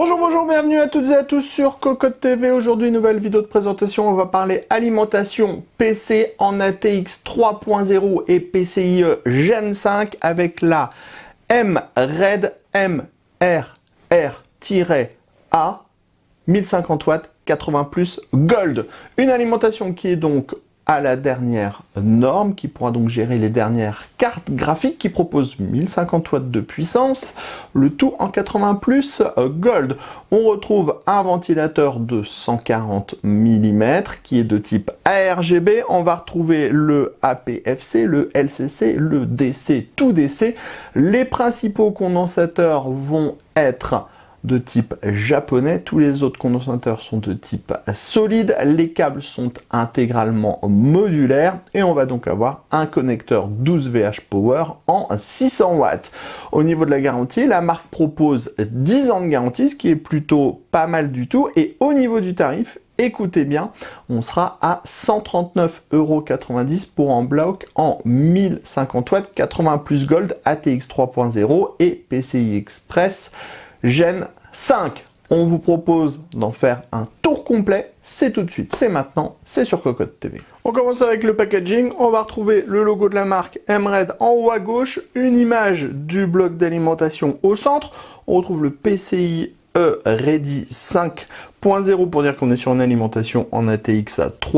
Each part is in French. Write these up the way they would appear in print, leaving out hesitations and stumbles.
Bonjour, bonjour, bienvenue à toutes et à tous sur Cocotte TV. Aujourd'hui, nouvelle vidéo de présentation. On va parler alimentation PC en ATX 3.0 et PCIe Gen 5 avec la MRED MRR-A 1050 watts 80 plus Gold. Une alimentation qui est donc à la dernière norme, qui pourra donc gérer les dernières cartes graphiques, qui propose 1050 watts de puissance, le tout en 80 plus Gold. On retrouve un ventilateur de 140 mm qui est de type ARGB. On va retrouver le APFC, le LCC, le DC, tout DC. Les principaux condensateurs vont être de type japonais, tous les autres condensateurs sont de type solide, les câbles sont intégralement modulaires et on va donc avoir un connecteur 12 VH Power en 600 watts. Au niveau de la garantie, la marque propose 10 ans de garantie, ce qui est plutôt pas mal du tout, et au niveau du tarif, écoutez bien, on sera à 139,90 € pour un bloc en 1050 watts, 80 plus Gold, ATX 3.0 et PCI Express Gen 5. On vous propose d'en faire un tour complet. C'est tout de suite, c'est maintenant, c'est sur Cocotte TV. On commence avec le packaging. On va retrouver le logo de la marque MRED en haut à gauche, une image du bloc d'alimentation au centre. On retrouve le PCIe Ready 5.0 pour dire qu'on est sur une alimentation en ATX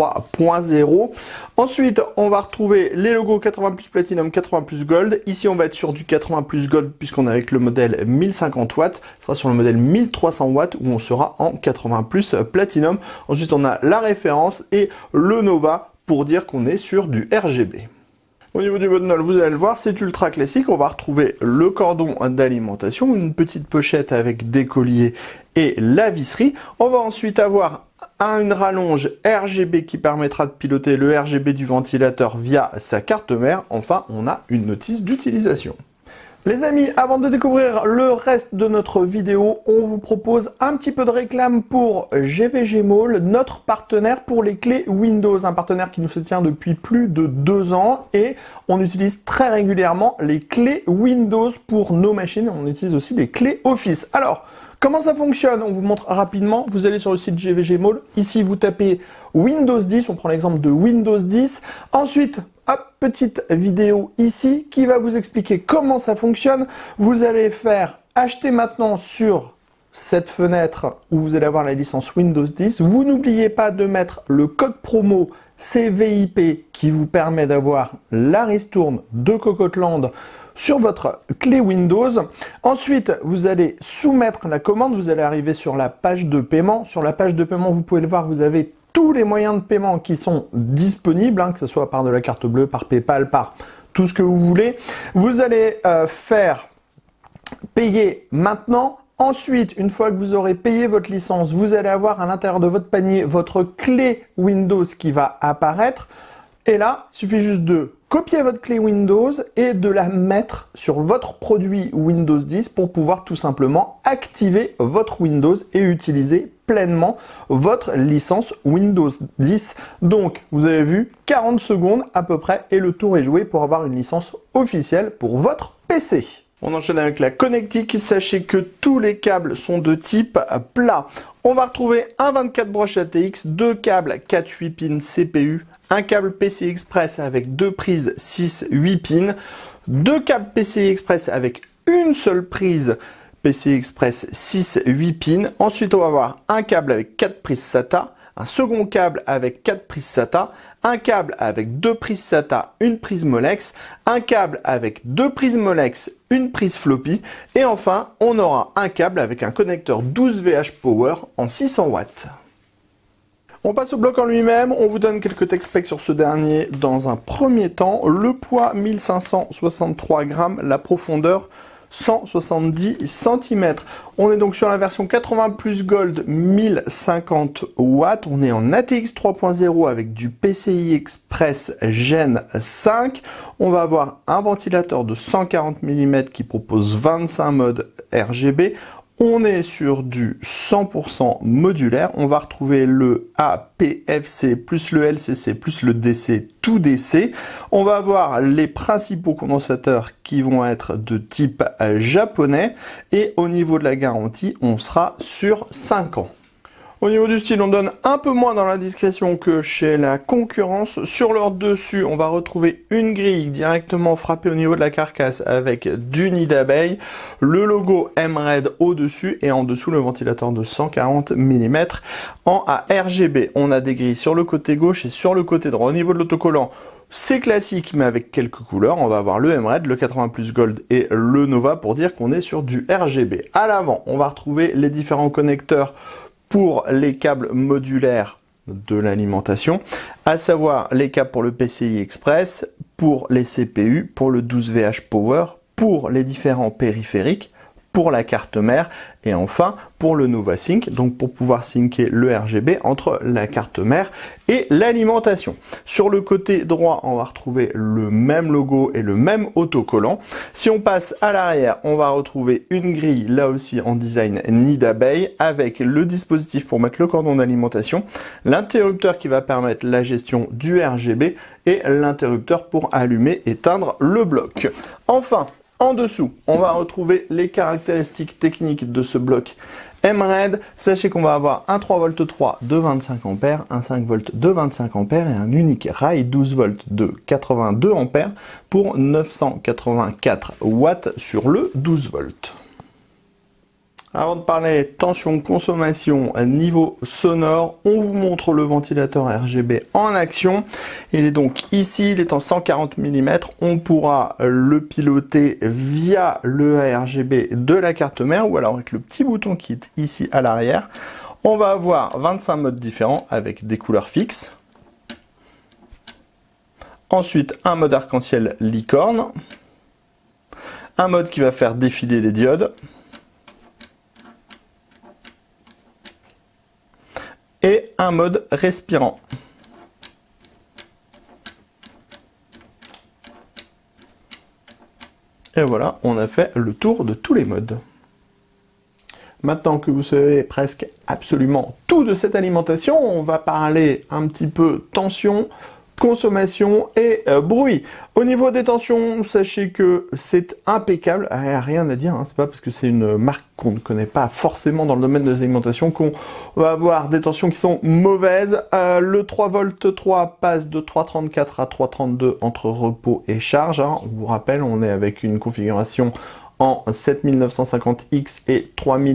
3.0. Ensuite, on va retrouver les logos 80 plus Platinum, 80 plus Gold. Ici, on va être sur du 80 plus Gold puisqu'on est avec le modèle 1050 watts. Ce sera sur le modèle 1300 watts où on sera en 80 plus Platinum. Ensuite, on a la référence et le Nova pour dire qu'on est sur du RGB. Au niveau du bundle, vous allez le voir, c'est ultra classique. On va retrouver le cordon d'alimentation, une petite pochette avec des colliers et la visserie. On va ensuite avoir une rallonge RGB qui permettra de piloter le RGB du ventilateur via sa carte mère. Enfin, on a une notice d'utilisation. Les amis, avant de découvrir le reste de notre vidéo, on vous propose un petit peu de réclame pour GVG Mall, notre partenaire pour les clés Windows, un partenaire qui nous soutient depuis plus de 2 ans et on utilise très régulièrement les clés Windows pour nos machines. On utilise aussi les clés Office. Alors, comment ça fonctionne? On vous montre rapidement. Vous allez sur le site GVG Mall. Ici, vous tapez Windows 10. On prend l'exemple de Windows 10. Ensuite, hop, petite vidéo ici qui va vous expliquer comment ça fonctionne. Vous allez faire acheter maintenant sur cette fenêtre où vous allez avoir la licence Windows 10. Vous n'oubliez pas de mettre le code promo CVIP qui vous permet d'avoir la ristourne de Cocottland sur votre clé Windows. Ensuite, vous allez soumettre la commande. Vous allez arriver sur la page de paiement. Sur la page de paiement, vous pouvez le voir, vous avez tous les moyens de paiement qui sont disponibles, que ce soit par de la carte bleue, par PayPal, par tout ce que vous voulez. Vous allez faire payer maintenant. Ensuite, une fois que vous aurez payé votre licence, vous allez avoir à l'intérieur de votre panier votre clé Windows qui va apparaître. Et là, il suffit juste de copier votre clé Windows et de la mettre sur votre produit Windows 10 pour pouvoir tout simplement activer votre Windows et utiliser pleinement votre licence Windows 10. Donc, vous avez vu, 40 secondes à peu près et le tour est joué pour avoir une licence officielle pour votre PC. On enchaîne avec la connectique. Sachez que tous les câbles sont de type plat. On va retrouver un 24 broches ATX, 2 câbles 4-8 pins CPU, un câble PCI Express avec 2 prises 6-8 pins, 2 câbles PCI Express avec une seule prise PCI Express 6-8 pins. Ensuite, on va avoir un câble avec 4 prises SATA, un second câble avec 4 prises SATA, un câble avec 2 prises SATA, une prise Molex, un câble avec 2 prises Molex, une prise floppy, et enfin, on aura un câble avec un connecteur 12 VH Power en 600 watts. On passe au bloc en lui-même, on vous donne quelques tech specs sur ce dernier dans un premier temps. Le poids 1563 grammes, la profondeur 170 cm. On est donc sur la version 80 plus Gold 1050 watts. On est en ATX 3.0 avec du PCI Express Gen 5. On va avoir un ventilateur de 140 mm qui propose 25 modes RGB. On est sur du 100% modulaire. On va retrouver le APFC plus le LCC plus le DC, tout DC. On va avoir les principaux condensateurs qui vont être de type japonais. Et au niveau de la garantie, on sera sur 5 ans. Au niveau du style, on donne un peu moins dans la discrétion que chez la concurrence. Sur leur dessus, on va retrouver une grille directement frappée au niveau de la carcasse avec du nid d'abeille, le logo M-Red au-dessus et en dessous le ventilateur de 140 mm en RGB. On a des grilles sur le côté gauche et sur le côté droit. Au niveau de l'autocollant, c'est classique mais avec quelques couleurs. On va avoir le M-Red, le 80 Plus Gold et le Nova pour dire qu'on est sur du RGB. À l'avant, on va retrouver les différents connecteurs pour les câbles modulaires de l'alimentation, à savoir les câbles pour le PCI Express, pour les CPU, pour le 12VH Power, pour les différents périphériques, pour la carte mère et enfin pour le NovaSync, donc pour pouvoir syncer le RGB entre la carte mère et l'alimentation. Sur le côté droit, on va retrouver le même logo et le même autocollant. Si on passe à l'arrière, on va retrouver une grille, là aussi en design nid d'abeille, avec le dispositif pour mettre le cordon d'alimentation, l'interrupteur qui va permettre la gestion du RGB et l'interrupteur pour allumer et éteindre le bloc. Enfin, en dessous, on va retrouver les caractéristiques techniques de ce bloc M-Red. Sachez qu'on va avoir un 3V3 de 25 A, un 5V de 25 A et un unique rail 12V de 82 A pour 984 watts sur le 12V. Avant de parler tension, consommation, niveau sonore, on vous montre le ventilateur RGB en action. Il est donc ici, il est en 140 mm. On pourra le piloter via le RGB de la carte mère ou alors avec le petit bouton qui est ici à l'arrière. On va avoir 25 modes différents avec des couleurs fixes. Ensuite, un mode arc-en-ciel licorne. Un mode qui va faire défiler les diodes. Et un mode respirant. Et voilà, on a fait le tour de tous les modes. Maintenant que vous savez presque absolument tout de cette alimentation, on va parler un petit peu tension, consommation et bruit. Au niveau des tensions, sachez que c'est impeccable, rien à dire, hein. C'est pas parce que c'est une marque qu'on ne connaît pas forcément dans le domaine de l'alimentation qu'on va avoir des tensions qui sont mauvaises. Le 3V3 passe de 3,34 à 3,32 entre repos et charge, hein. On vous rappelle, on est avec une configuration en 7950X et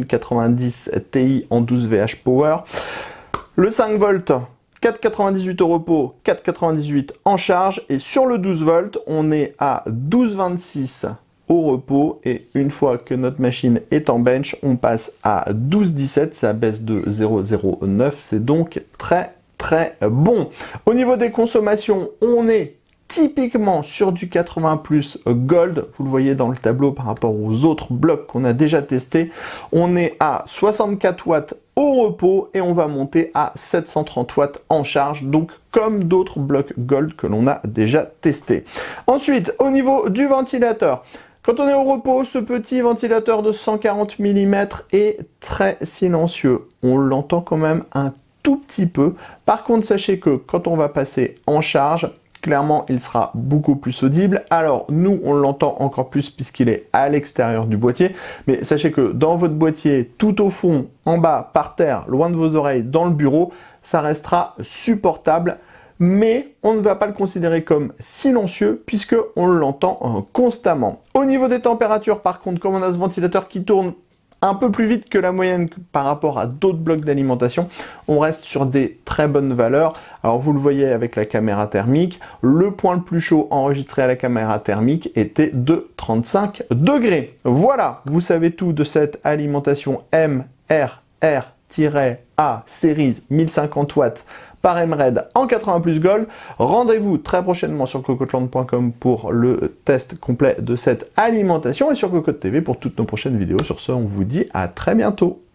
3090 Ti en 12VH Power. Le 5V, 4,98 au repos, 4,98 en charge, et sur le 12V, on est à 12,26 au repos, et une fois que notre machine est en bench, on passe à 12,17, ça baisse de 0,09, c'est donc très bon. Au niveau des consommations, on est typiquement sur du 80 Plus Gold, vous le voyez dans le tableau par rapport aux autres blocs qu'on a déjà testés. On est à 64 watts au repos et on va monter à 730 watts en charge, donc comme d'autres blocs Gold que l'on a déjà testés. Ensuite, au niveau du ventilateur, quand on est au repos, ce petit ventilateur de 140 mm est très silencieux. On l'entend quand même un tout petit peu. Par contre, sachez que quand on va passer en charge, clairement, il sera beaucoup plus audible. Alors, nous, on l'entend encore plus puisqu'il est à l'extérieur du boîtier. Mais sachez que dans votre boîtier, tout au fond, en bas, par terre, loin de vos oreilles, dans le bureau, ça restera supportable. Mais on ne va pas le considérer comme silencieux puisqu'on l'entend constamment. Au niveau des températures, par contre, comme on a ce ventilateur qui tourne un peu plus vite que la moyenne par rapport à d'autres blocs d'alimentation, on reste sur des très bonnes valeurs. Alors vous le voyez avec la caméra thermique, le point le plus chaud enregistré à la caméra thermique était de 35 degrés. Voilà, vous savez tout de cette alimentation MRR-A Series 1050 watts par M-Red en 80 Plus Gold. Rendez-vous très prochainement sur cocoteland.com pour le test complet de cette alimentation et sur Cocotte TV pour toutes nos prochaines vidéos. Sur ce, on vous dit à très bientôt.